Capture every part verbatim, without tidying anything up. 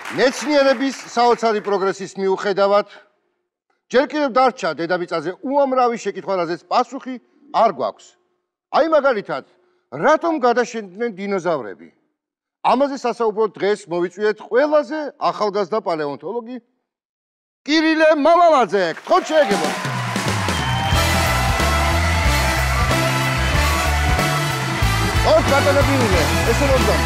მეცნიერების საოცარი პროგრესის მიუხედავად ჯერ კიდევ დარჩა დედამიწაზე უამრავი შეკითხვა, რაზეც პასუხი არ გვაქვს. აი მაგალითად, რატომ გადაშენდნენ დინოზავრები? ამაზე სასაუბროდ დღეს მოვიწვიეთ ყველაზე ახალგაზრდა პალეონტოლოგი კირილე მამალაძე. გთხოვთ შეეგებოთ. ოთ ბატონო კირილე, ესე მოგდამ.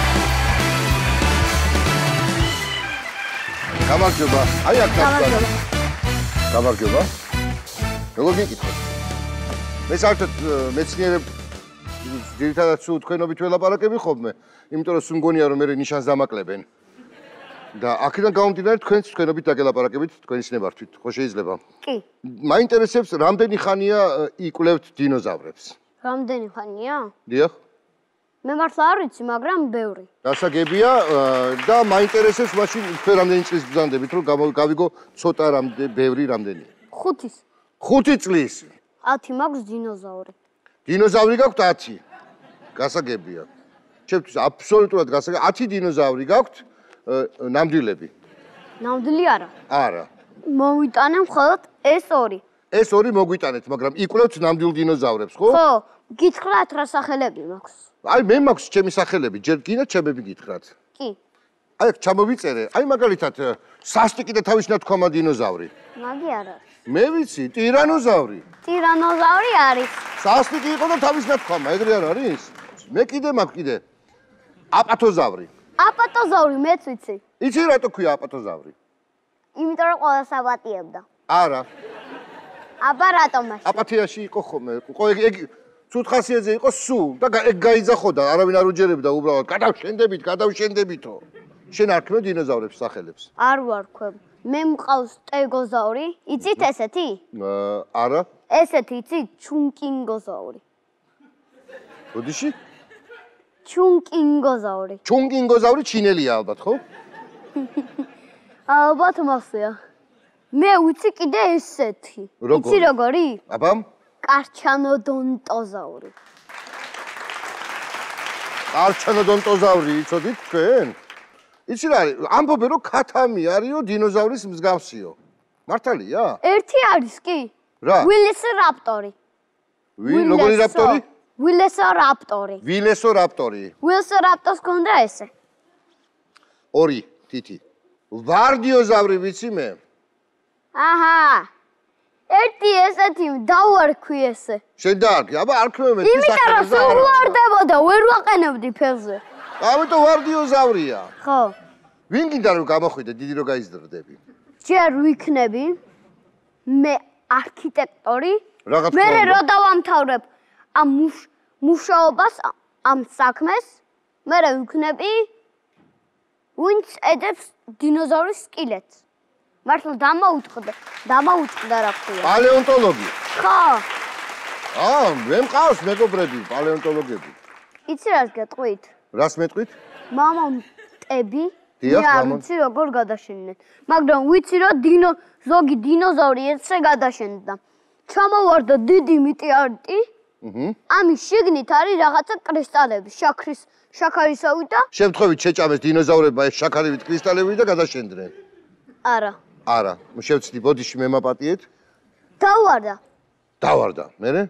გამარჯობა. აი აქ გამარჯობა. გამარჯობა. როგორ გიკითხოთ? მე საერთოდ მეცნიერებს ძირითადად სულ თქვენობით ველაპარაკები ხოლმე, იმიტომ რომ სულ მგონია რომ მე ნიშანს დამაკლებენ. და აქედან გამომდინარე თქვენც თქვენობით დაგელაპარაკებით, თქვენი სნებართვით, ხო შეიძლება? კი. მაინტერესებს რამდენი ხანია იკვლევთ დინოზავრებს? რამდენი ხანია? დიახ. მე მართლა არ ვიცი, მაგრამ ბევრი. დასაგებია და მაინტერესებს მაშინ თქვენ რამდენი წლის ბრძანდებით, რომ გავიგო ცოტა რამდენი, ბევრი რამდენი? ხუთის. ხუთი წლის. ათი მაქვს დინოზავრი. დინოზავრი გაქვთ ათი. გასაგებია. ჩემთვის აბსოლუტურად გასაგებია. ათი დინოზავრი გაქვთ ნამდვილები. ნამდვილი არა. არა. მოვიტანე მხოლოდ ეს ორი. ეს ორი მოგვიტანეთ, მაგრამ იკვლევთ ნამდვილ დინოზავრებს, ხო? ხო, გითხრათ რა სახელები მაქვს. აი მე მაქვს ჩემი სახელები, ჯერ გინდა ჩემები გითხრათ. კი. აი აქ ჩამოვიწერე. აი მაგალითად სასტიკი და თავისნათქვამა დინოზავრი. მაგი არ არის. მე ვიცი, ტირანოზავრი. ტირანოზავრი არის. სასტიკი იყო და თავისნათქვამა, ეგრე არ არის? მე კიდე მაქვს კიდე. აპათოზავრი. აპათოზავრი მეც ვიცი. იცი რატო ქვია აპათოზავრი? იმიტომ რომ ყველას აპატიებდა. არა. აბა რატომ მაშინ? აპათიაში იყო ხოლმე. ეგ ცუდ ხასიათზე იყო სულ და ეგ გაიძახოდა, არავინ არ უჯერებდა უბრალოდ. გადავშენდებით, გადავშენდებითო. შენ არ ქმნ დინოზავრებს სახელებს? არ ვარქვებ. მე მყავს სტეგოზავრი, იცით ესეთი? არა. ესეთი იცით? ჩუნკინგოზავრი. ბოდიში? ჩუნკინგოზავრი. ჩუნკინგოზავრი ჩინელია ალბათ, ხო? ალბათ მასეა. მე ვიცი კიდე ესეთი. იცი როგორი? აბა? კარჩანოდონტოზავრი. კარჩანოდონტოზავრი იცოდით თქვენ? იცი რა არის? ამბობენ რომ ქათამი არისო დინოზავრის მსგავსიო. მართალია? ერთი არის კი? რა? ვილესირაპტორი. როგორი რაპტორი? ვილესირაპტორი. ვილესირაპტორი. ვილესირაპტორს გქონდა ესე. ორი თითი. ვარდიოზავრი ვიცი მე? აჰა. ერთი ესეთი დავარქვი ესე. შენ დაარქვი, აბა არ ქმნე მე. იმიტომ რომ სულ ვარდებოდა, ვერ ვაყენებდი ფეხზე. ამიტომ ვარდიოზავრია. ხო. ვინ გინდა რომ გამოხვიდე, დიდი რო გაიზრდები? ჯერ ვიქნები მე არქიტექტორი. რაღაც მე რო დავამთავრებ ამ მუშაობას, ამ საქმეს, მე ვიქნები ვინც ედებს დინოზავრის სკილეთს. მართლა დამაუწყდა, დამაუწყდა რა ქვია. პალეონტოლოგი. ხო. აა, მე მყავს მეგობრები, პალეონტოლოგები. იცი რას გეტყვით? რას მეტყვით? მამონტები. დიახ, მე არ ვიცი როგორ გადაშენდნენ. მაგრამ ვიცი რომ დინო ზოგი დინოზავრი ესე გადაშენდა. ჩამოვარდა დიდი მეტეორიტი. აჰა. ამის შიგნით არის რაღაცა კრისტალები, შაქრის, შაქარისავი და შემთხვევით შეჭამეს დინოზავრებმა ეს შაქარივით კრისტალები და გადაშენდნენ. არა. არა, შევცდი ბოდიში მემაპატიეთ. დავარდა. დავარდა, მერე?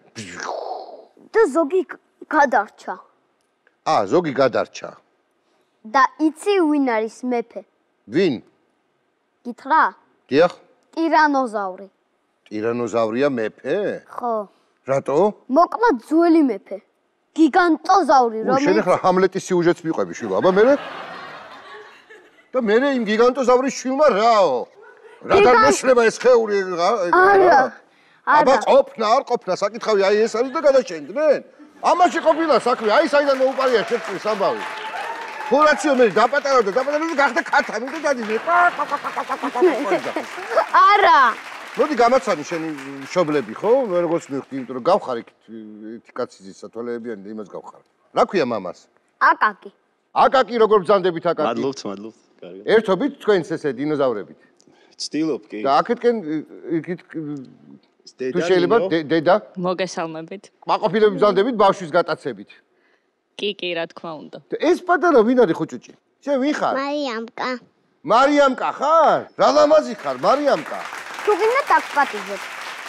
და ზოგი გადარჩა. აა, ზოგი გადარჩა. და იცი ვინ არის მეფე? ვინ? გითხრა? დიახ. ტირანოზავრი. ტირანოზავრია მეფე? ხო. რატო? მოკლა ძველი მეფე. გიგანტოზავრი, რომელიც შენ ახლა ჰამლეტის სიუჟეტს მიყვები შვილო, აბა მერე? და მერე იმ გიგანტოზავრის შვილმა რაო? რატომ მეშლება ეს ხეული? არა. აბა ყოფნა, არ ყოფნა, საკითხავი აი ეს არის და გადაშენდნენ? ამაში ყოფილა საქმე, აი საიდან მოუპარია შეწყვის ამბავი. ფურაციო მე დაპატარავდა, დაპატარავდა გახდა ქათამი და დადი. არა. მოდი გამაცანი შენი მშობლები, ხო? მე როგორც მივხვდი, იმიტომ რომ გავხარ იქ კაცის სათვალეებიანი და იმას გავხარ. რა ქვია მამას? აკაკი. აკაკი როგორ ბრძანდებით აკაკი? მადლობთ, მადლობთ. კარგად. ერთობით თქვენს ესე დინოზავრებით. ვცდილობ კი. და აქეთკენ იქით თუ შეიძლება დედა მოგესალმებით. მაყოფილები ბრძანდებით ბავშვის გატაცებით. კი, კი, რა თქმა უნდა. ეს პატარა ვინ არის ხუჭუჭი? შენ ვინ ხარ? მარიამკა. მარიამკა ხარ? რა ლამაზი ხარ, მარიამკა? თუ გინდა დაგპატიჟებ.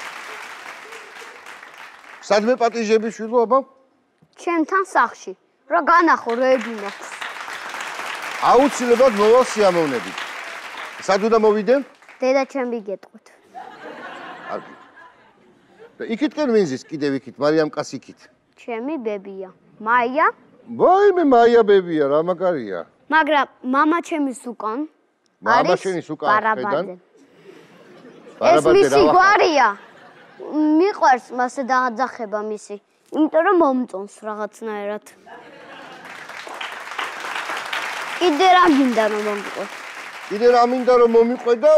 სადმე პატიჟები შვილო აბა? ჩემთან სახლში. რა განახო რეგი მაქვს. აუცილებლად მოვალ სიამოვნებით. სად უნდა მოვიდე? დედა ჩემი გეტყვით. კარგი. და იქითკენ ვინზის კიდევ იქით, მარიამკას იქით. ჩემი ბებია. მაია. ვაიმე მაია ბებია, რა მაგარია. მაგრამ მამა ჩემის უკან მამა შენის უკან ხედან. ეს მისი გვარია. მიყვარს მასე დააძახება მისი. იმიტომ რომ მომწონს რაღაცნაირად. კიდე რა გინდა რომ მომიყვე? კიდე რა მინდა რომ მომიყვე და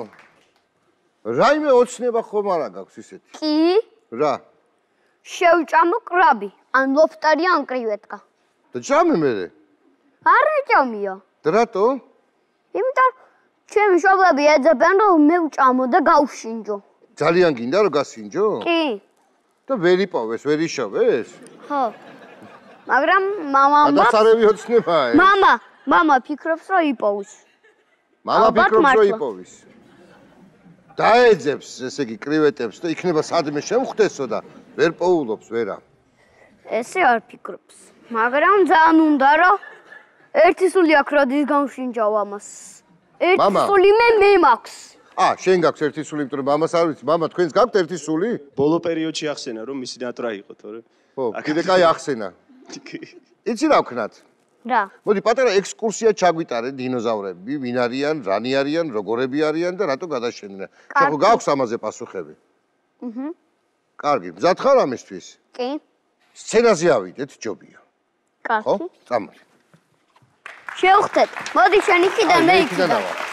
რაიმე ოცნება ხომ არა გაქვს ისეთი? კი? რა? შევჭამო კრაბი, ან ლოფტარი ან კრივეტკა. და ჭამე მე? არ ეჭამია. და რატო? იმიტომ ჩემი მშობლები ეძებენ რომ მე ვჭამო და გავშინჯო. ძალიან გინდა რომ გასინჯო? კი. და ვერ იპოვეს, ვერ იშოვეს? ხო. მაგრამ მამამ ადასარევი ოცნებაა. მამა, მამა ფიქრობს რომ იპოვის. მამა ფიქრობს რომ იპოვის. დაეძებს ესე იგი კრივეტებს და იქნება სადმე შემხვდესო და ვერ პოულობს ვერა. ესე არ ფიქრობს. მაგრამ ძალიან უნდა რომ ერთი სული აქვს როდის გავშინჯავ ამას. ერთი სული მე მე მაქვს. ა, შენ გაქვს ერთი სული, იმიტომ რომ მამას არ ვიცი. მამა, თქვენს გაქვთ ერთი სული? ბოლო პერიოდში ახსენა რომ მისი ნატრა იყო, თორე. ხო, კიდე კაი ახსენა. იცი რა ვქნათ? რა? მოდი პატარა ექსკურსია ჩაგვიტარე დინოზავრები, ვინ არიან, რანი არიან, როგორები არიან და რატო გადაშენდნენ. შეხო გაქვს ამაზე პასუხები? აჰა. კარგი, მზად ხარ ამისთვის? კი. სცენაზე ავიდეთ, ჯობია. კარგი. ხო? წამოდი. შევხვდეთ. მოდი შენ იქიდან მე იქიდან.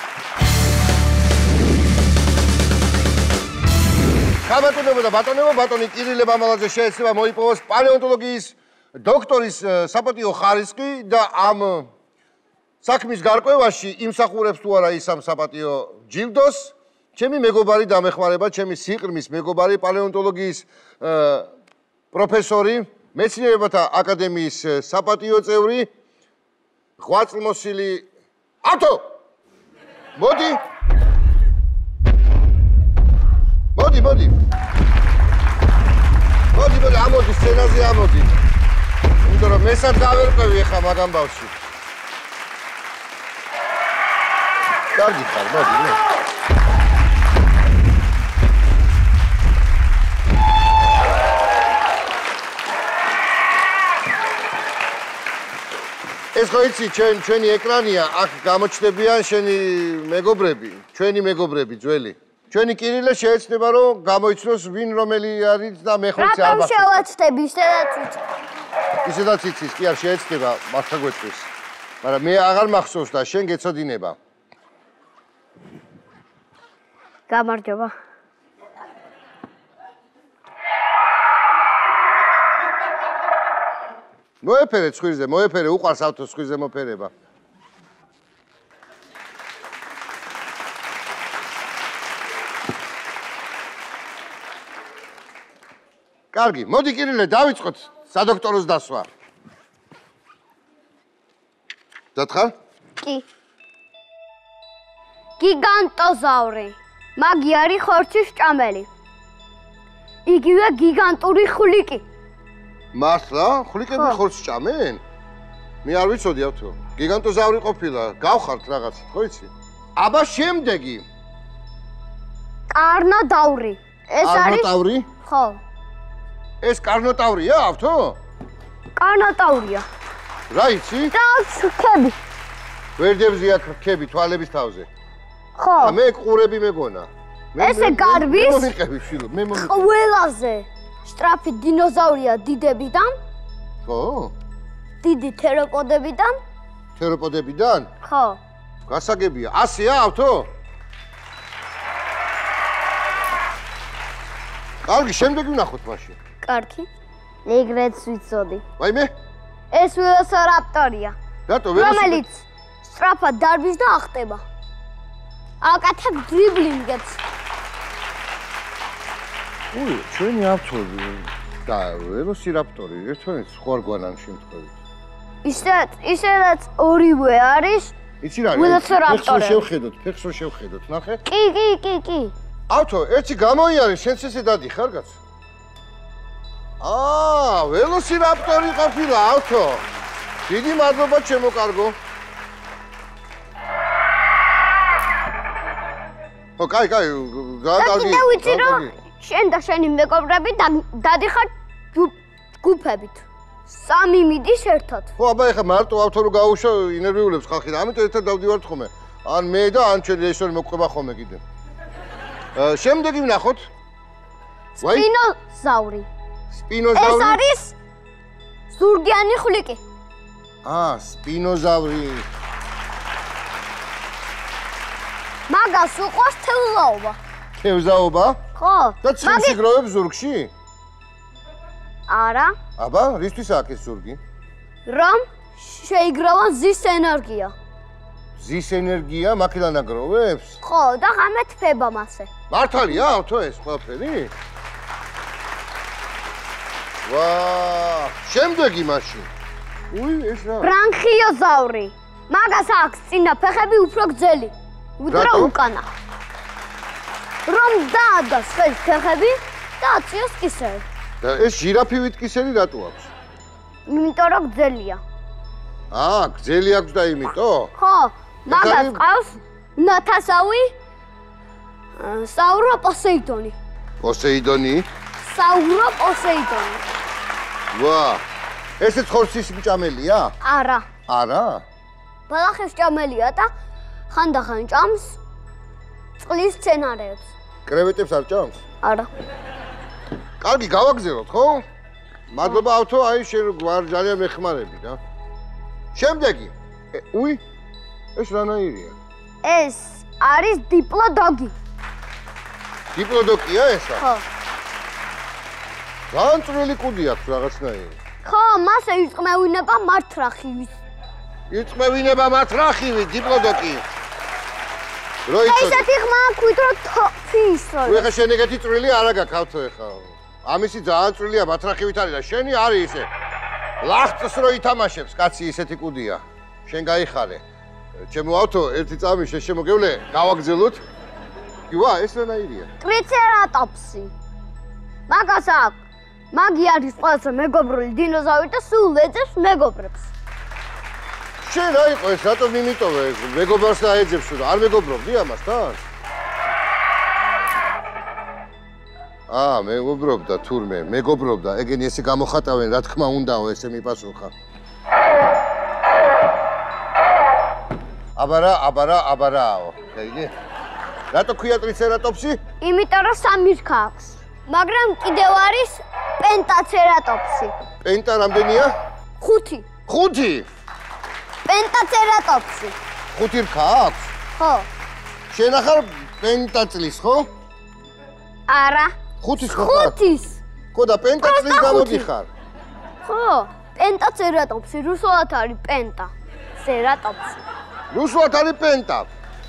ხაბატონებო და ბატონებო, ბატონი კირილე მამალაძე შეეცდება მოიპოვოს პალეონტოლოგიის დოქტორის საპატიო ხარისხი და ამ საქმის გარკვევაში იმსახურებს თუ არა ის ამ საპატიო ჯილდოს. ჩემი მეგობარი დამეხმარება, ჩემი სიყრმის მეგობარი პალეონტოლოგიის პროფესორი, მეცნიერებათა აკადემიის საპატიო წევრი, ღვაწლმოსილი ათო. მოდი. მოდი, მოდი. მოდი, მოდი, ამოდი, სცენაზე ამოდი. იმიტომ რომ მესად გავერკვევი ახლა მაგ ამბავში. კარგი ხარ, მოდი, მოდი. ეს ხო იცი, ჩვენ ჩვენი ეკრანია, აქ გამოჩნდებიან შენი მეგობრები, ჩვენი მეგობრები ძველი. ჩვენი კირილე შეეცდება რომ გამოიცნოს ვინ რომელი არის და მე ხო იცი რატომ შევაცდები ისედაც იცი? ისედაც იცის, კი არ შეეცდება მართლა გვეტყვის. მაგრამ მე აღარ მახსოვს და შენ გეცოდინება. გამარჯობა. მოეფერე ცხვირზე, მოეფერე, უყარს ავთოს ცხვირზე მოფერება. კარგი, მოდი კირილე, დავიწყოთ სადოქტოროს დასვა. დათხარ? კი. გიგანტოზავრი. მაგი არის ხორცის ჭამელი. იგივე გიგანტური ხვლიკი. მართლა? ხვლიკები ხორცს ჭამენ? მე არ ვიცოდი ავთო. გიგანტოზავრი ყოფილა, გავხართ რაღაცით, ხო იცი? აბა შემდეგი. კარნოდავრი. ეს არის კარნოტავრი? ხო. ეს კარნოტავრია ავთო? კარნოტავრია. რა იცი? და ხები. ვერდებზე აქ ხები თვალების თავზე. ხო. მე ყურები მეგონა. ესე გარბის? მე მომიყევი შილო, მე მომიყევი. ყველაზე სწრაფი დინოზავრია დიდებიდან. ხო? დიდი თეროპოდებიდან. თეროპოდებიდან? ხო. გასაგებია. ასეა ავთო? კარგი, შემდეგი ვნახოთ მაშინ. კარგი. ეგრეც ვიცოდი. ვაიმე? ეს ველოსირაპტორია. რატო ველოსირაპტორი? რომელიც სწრაფად დარბის და ახტება. აკეთებ დრიბლინგებს. უი, ჩვენი ავთო და ველოსირაპტორი ერთმანეთს ხوار გვანან შემთხვევით. ისეთ, ისედაც ორივე არის იცი რა? ველოცირაპტორები. ფეხს რო შევხედოთ, ფეხს რო შევხედოთ, ნახე? კი, კი, კი, კი. ავთო, ერთი გამოიარე, შენც ესე დადიხარ კაც? აა, ველოცირაპტორი ყოფილა, ავთო. დიდი მადლობა, ჩემო კარგო. ო, კაი, კაი, გადაგი. კიდე ვიცი რომ შენ და შენი მეგობრები დადიხართ ჯგუფებით. სამი მიდის ერთად. ხო, აბა ეხა მარტო ავთო რო გაუშვა ინერვიულებს ხალხი და ამიტომ ერთად დავდივართ ხოლმე. ან მე და ან ჩვენ რეჟისორი მოყვება ხოლმე კიდე. აა, შემდეგი ვნახოთ. სპინოზავრი. სპინოზავრი. ეს არის ზურგიანი ხვლიკი. აა, სპინოზავრი. მაგას უყვარს თევზაობა. თევზაობა? ხო. და ციმს იგროვებს ზურგში? არა. აბა, რისთვის აქვს ეს ზურგი? რომ შეიგროვა ზის ენერგია. ზის ენერგია მაქედან აგროვებს? ხო, და ღამე თბება მასე. მართალია, ავთო ეს ყველაფერი? ვაა, შემდეგი მაშინ. უი, ეს რა? ბრანქიოზავრი. მაგას აქვს წინა ფეხები უფრო გრძელი. ვიდრე უკანა. რომ დაადას ხელს ფეხები და აწიოს კისერი. და ეს ჟირაფივით კისერი რატო აქვს? იმიტომ რომ გრძელია. აა, გრძელი აქვს და იმიტომ? ხო, მაგას ყავს ნათასავი საურო პოსეიდონი. პოსეიდონი? საურო პოსეიდონი. ვა, ესეც ხორცის მჭამელია? არა. არა? ბალახის ჭამელია და ხანდახან ჭამს წყლის სცენარებს. კრევეტებს არ ჭამს? არა. კარგი, გავაგზავნოთ, ხო? მადლობა ავთო, აი შენ გვარ ძალიან მეხმარები რა. შემდეგი. უი, ეს რანაირია? ეს არის დიპლოდოგი. დიპლოდოკია ესა? ხო. ძალიან წვრილი კუდი აქვს რაღაცნაირი. ხო, მასე იწმევინება მართრახივის. იწმევინება მართრახივი, დიპლოდოკი. რო იცოდი. ესეთი ხმა ქვით რომ თოფისო. უი, ხა შენ ეგეთი წვრილი არა გაქვს ავთო ეხა. ამისი ძალიან წვრილია მართრახივით არის და შენი არის ისე. ლახტს რო ითამაშებს, კაცი ისეთი კუდია. შენ გაიხარე. ჩემო ავთო, ერთი წამი შენ შემოგევლე, გავაგზავნოთ. კი ვა, ეს რანაირია? ტრიცერატოპსი. მაგას აქვს. მაგი არის ყველაზე მეგობრული დინოზავრი და სულ ეძებს მეგობრებს. შენ რა იყო ეს, რატომ მიმიტოვე მეგობრს და ეძებს და არ მეგობრობდი ამასთან? აა, მეგობრობდა თურმე, მეგობრობდა, ეგენი ესე გამოხატავენ, რა თქმა უნდაო, ესე მიპასუხა. აბარა, აბარა, აბარაო. გაიგე? რატო ქვია ტრიცერატოპსი? იმიტომ რომ სამი რქა აქვს. მაგრამ კიდევ არის პენტაცერატოპსი. პენტა რამდენია? ხუთი. ხუთი. პენტაცერატოპსი. ხუთი რქა აქვს? ხო. შენ ახალ პენტაწლის, ხო? არა. ხუთის ხო? ხუთის. ხო და პენტაწლის გამოდიხარ. ხო, პენტაცერატოპსი, რუსულად არის პენტა. სერატოპსი. რუსულად არის პენტა.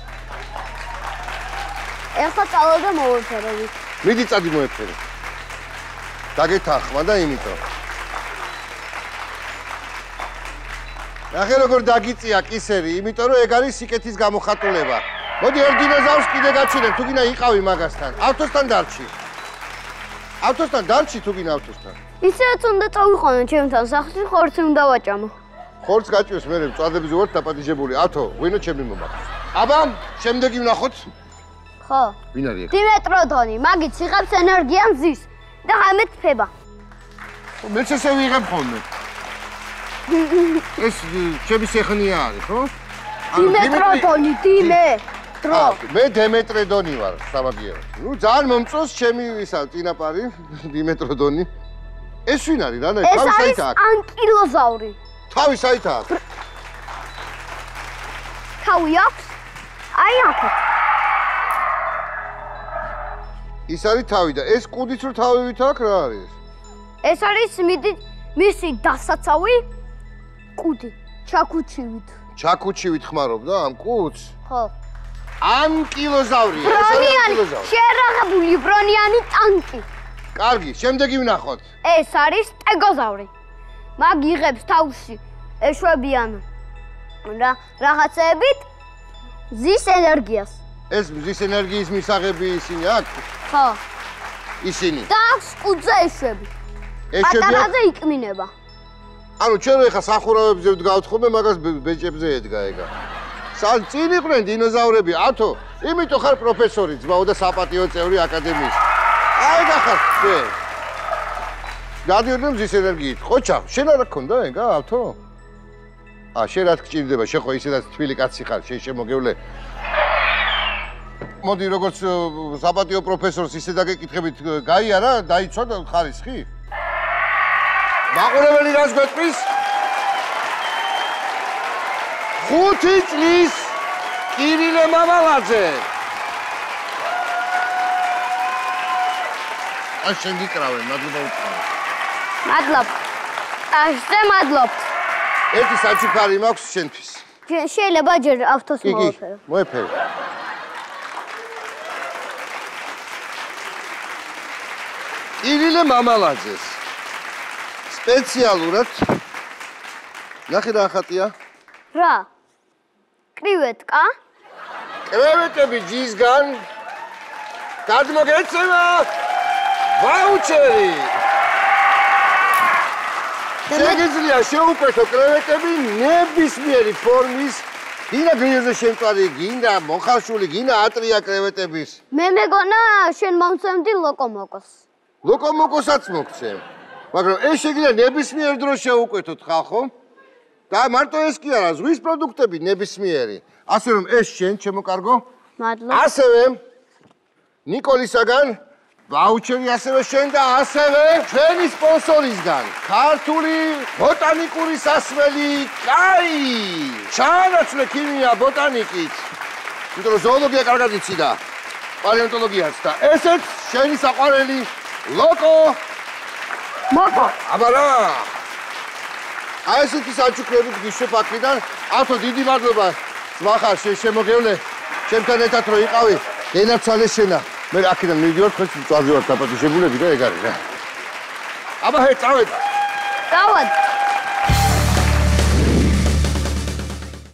ეხლა წავედი მოვეფერებით. მიდი წადი მოეფერე. დაგეთანხმა და იმიტომ. ნახე როგორ დაგიწია კისერი, იმიტომ რომ ეგ არის სიკეთის გამოხატულება. მოდი ერთ დინოზავრს კიდე გაჩვენებ, თუ გინდა იყავი მაგასთან. ავტოსთან დარჩი. ავტოსთან დარჩი თუ გინდა ავტოსთან. ისეც უნდა წავიყვანო ჩემთან სახლში, ხორცი უნდა ვაჭამო. ხორცს გაჭირს მე მწვადებებზე ვარ დაპატიჟებული. ავთო, ვინო ჩემი მომაყავს. აბა, შემდეგი ვნახოთ. ხო. ვინ არის ეგ? დიმეტროდონი, მაგით იღებს ენერგია მზის და ღამე თბება. მეც ესე ვიღებ ხოლმე. ეს ჩემი სეხნია არის, ხო? დიმეტროდონი, დიმე. დრო. მე დემეტრედონი ვარ, საბაგიერო. ნუ ძალიან მომწონს ჩემი ისა წინაპარი, დიმეტროდონი. ეს ვინ არის? რანა, თავი საით აქვს? ეს არის ანკილოზავრი. თავი საით აქვს? თავი აქვს? აი აქეთ. ის არის თავი და ეს კუდიც რო თავივით აქვს, რა არის? ეს არის მიდი მისი დასაცავი კუდი, ჩაკუჩივით. ჩაკუჩივით ხმარობდა ამ კუდს? ხო. ანკილოზავრია, ეს არის ანკილოზავრი. შეერაღებული ბრონიანი ტანკი. კარგი, შემდეგი ვნახოთ. ეს არის სტეგოზავრი. მაგ იღებს თავში ეშვებიან რა რაღაცეებით მზის ენერგიას. ეს მზის ენერგიის მისაღები ისინი აქვს? ხო. ისინი. და აქვს კუძზე ეშვები. ეშვები? პატარაზე იკმინება. ანუ ჩვენ ეხა სახურავებზე ვდგავთ ხოლმე, მაგას ბეჭებზე ედგა ეგა. სან წინ იყვნენ დინოზავრები, ათო, იმიტომ ხარ პროფესორი, ძმაო და საპატიო წევრი აკადემიის. აი გახარ შენ. გადიოდნენ მზის ენერგიით. ხოჩა, შენ არა გქონდა ეგა, ათო? ა, შენ რა გჭირდება, შენ ხო ისედაც თბილი კაცი ხარ, შენ შემოგევლე. მოდი, როგორც საპატიო პროფესორს ისე დაგეკითხებით, გაიარა, დაიცვა ხარისხი? მაყურებელი რას გვეტყვის? ხუთი წლის კირილე მამალაძე. აი შენ გიკრავენ, მადლობა უწყავ. მადლობა. აშზე მადლობთ. ერთი საჩუქარი მაქვს შენთვის. შეიძლება ჯერ ავტოს მოვაფერო. მოეფერო. კირილე მამალაძეს სპეციალურად ნახე რა ხატია? რა? კრივეტკა? კრევეტები ჯისგან გადმოგეცემა ვაუჩერი. შეგიძლია შეუკვეთო კრევეტები ნებისმიერი ფორმის, გინდა გრიოზე შემწვარი, გინდა მოხარშული, გინდა ატრია კრევეტების. მე მეგონა შენ მომცემდი ლოკომოკოს. ლოკომოკოსაც მოგცემ. მაგრამ ეს შეგიძლია ნებისმიერ დროს შეუკვეთოთ ხალხო. და მარტო ეს კი არა, ზღვის პროდუქტები ნებისმიერი. ასე რომ ეს შენ ჩემო კარგო. მადლობა. ასევე ნიკოლისაგან ვაუჩერი ასევე შენ და ასევე ჩვენი სპონსორისგან ქართული ბოტანიკური სასმელი კაი ჩაანაცვლე ქიმია ბოტანიკით იმიტომ რომ ზოოლოგია კარგად იცი და პალეონტოლოგიაც და ესეც შენი საყვარელი ლოკო მოკო აბა რა აი ესეთი საჩუქრებით გიშვებ აქედან ათო დიდი მადლობა ძმახარ შენ შემოგევლე ჩემთან ერთად რო იყავი ენაცვალე შენა მე აქედან მივიდივარ თქვენს მწვავე ვარ დაპატიჟებულები და ეგ არის რა აბა ჰე წავედი წავედი